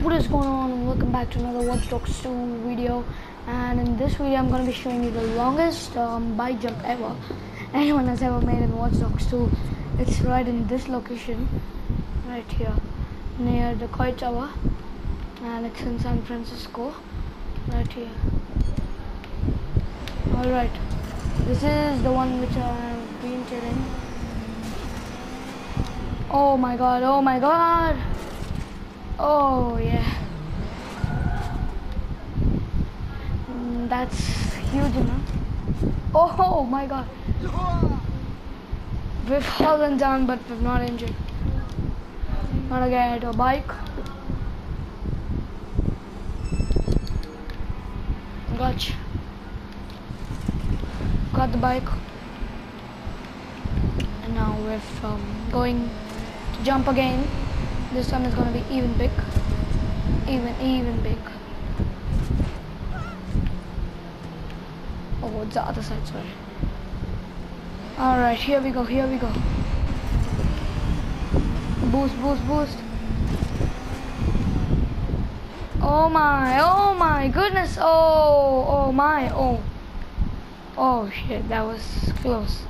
What is going on? Welcome back to another Watch Dogs 2 video, and in this video I'm going to be showing you the longest bike jump ever anyone has ever made in Watch Dogs 2. It's right in this location, right here near the Koi Tower, and it's in San Francisco, right here. Alright, this is the one which I've been telling. Oh my god, oh my god! Oh yeah, that's huge enough. Oh my god, we've fallen down but we're not injured. Gotta get a bike. Gotcha. Got the bike, and now we're going to jump again. This time is gonna be even big, even big. Oh, it's the other side, sorry. Alright, here we go, here we go. Boost, boost, boost. Oh my goodness, oh my, oh shit, that was close.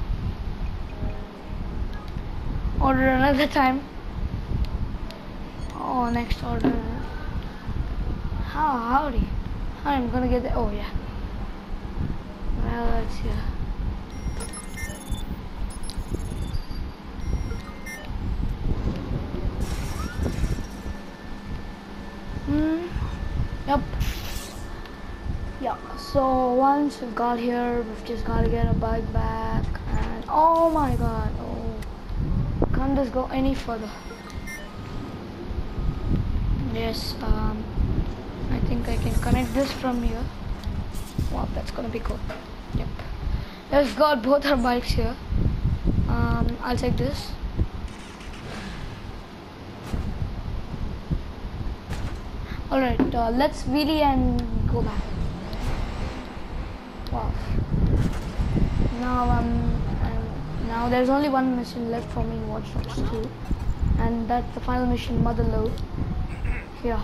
Order another time. Oh, next order. Howdy. I'm gonna get the, oh yeah. Well, let's see. Yep. Yeah, so once we've got here, we've just gotta get a bike back, and oh my god, can't this go any further? Yes, I think I can connect this from here. Wow, that's gonna be cool. Yep. We've got both our bikes here. I'll take this. Alright, let's wheelie and go back. Wow. Now there's only one mission left for me in Watch Dogs 2, and that's the final mission, Motherlode. Here,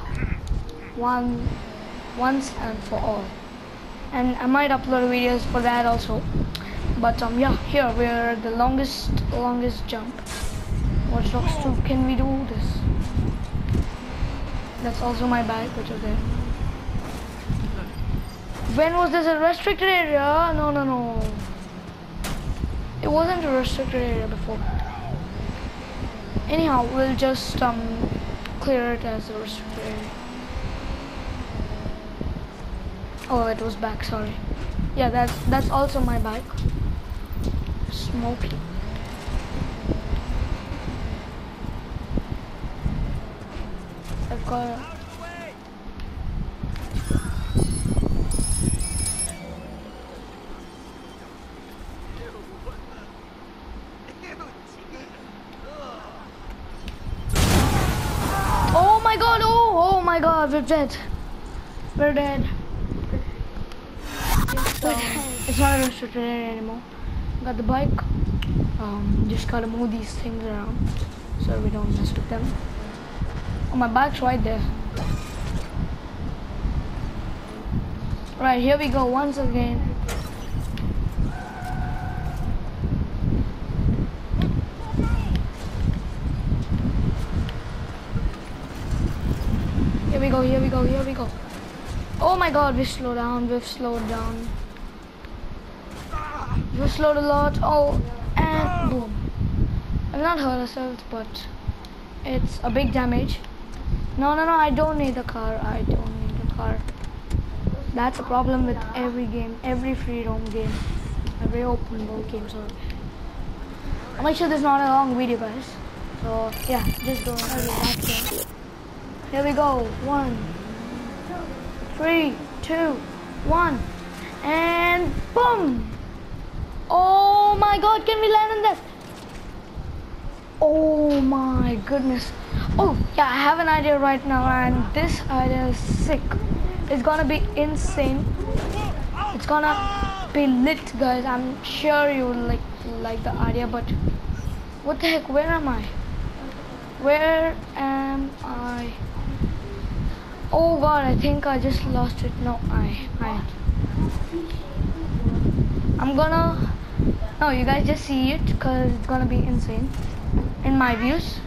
once and for all. And I might upload videos for that also. But yeah, here we're the longest jump. Watch Dogs 2, can we do this? That's also my bike, which is there. When was this a restricted area? No. It wasn't a restricted area before. Anyhow, we'll just clear it as a restricted area. Oh, it was back, sorry. Yeah, that's also my bike. Smoky. I've got oh my god, we're dead. We're dead. It's not a restricted area anymore. Got the bike. Just gotta move these things around so we don't mess with them. Oh, my bike's right there. Right, here we go once again. Here we go. Oh my god, we've slowed down. We've slowed a lot. Oh, and boom. I've not hurt ourselves, but it's a big damage. No, I don't need a car. That's a problem with every game, every free roam game, every open world game, sorry. I'll make sure this is not a long video, guys. So yeah, just go back here. Here we go. 1, 3, 2, 1, and boom! Oh my god, can we land on that? Oh my goodness. Oh yeah, I have an idea right now, and this idea is sick. It's gonna be insane. It's gonna be lit, guys. I'm sure you like the idea, but what the heck, where am I? Where am I? Oh god, I think I just lost it. No, I'm gonna, no, you guys just see it because it's gonna be insane in my views.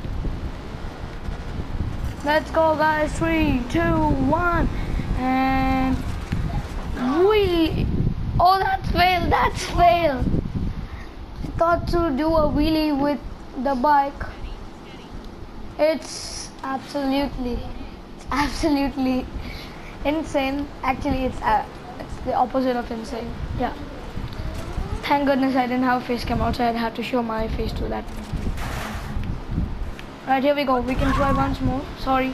Let's go guys, 3, 2, 1, and wheelie. Oh, that's fail. I thought to do a wheelie with the bike. It's absolutely insane. Actually, it's the opposite of insane. Yeah. Thank goodness I didn't have a face cam outside. I had to show my face to that. Right, here we go. We can try once more. Sorry.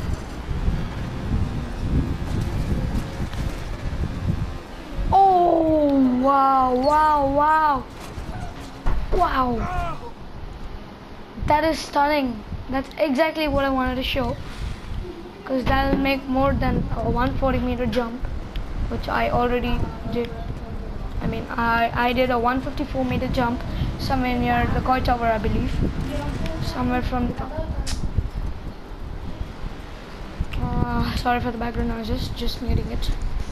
Oh, wow. That is stunning. That's exactly what I wanted to show. Because that'll make more than a 140-meter jump, which I already did. I mean, I did a 154-meter jump somewhere near the Koi Tower, I believe. Somewhere from the top. Sorry for the background noises, just muting it.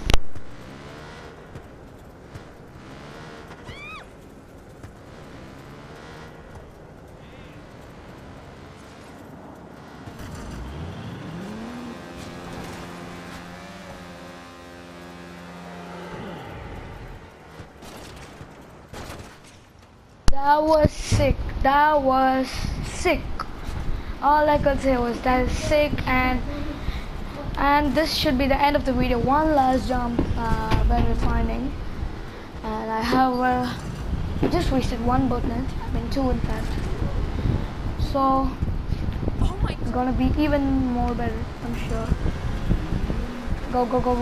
That was sick. All I could say was that is sick, and this should be the end of the video. One last jump when refining, and I have just wasted one boatnet. I mean 2 in fact. So it's gonna be even more better, I'm sure. Go.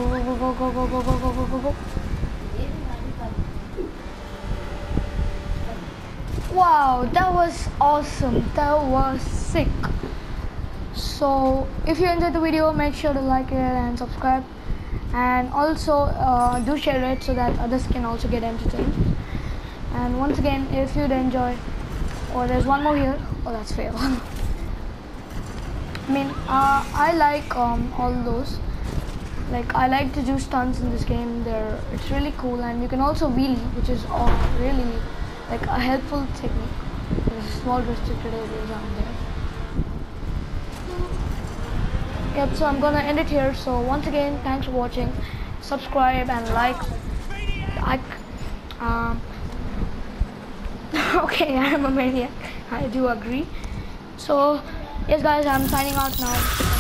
Wow, that was awesome. That was sick. So if you enjoyed the video, make sure to like it and subscribe, and also do share it so that others can also get entertained. And once again, if you'd enjoy, oh, there's one more here. Oh, that's fail. I mean, I like all those. Like, I like to do stunts in this game. It's really cool, and you can also wheelie, which is really like a helpful technique. There's small restricted areas around there. Yep, so I'm gonna end it here. So once again, thanks for watching. Subscribe and like. Okay, I am a maniac. I do agree. So yes guys, I'm signing out now.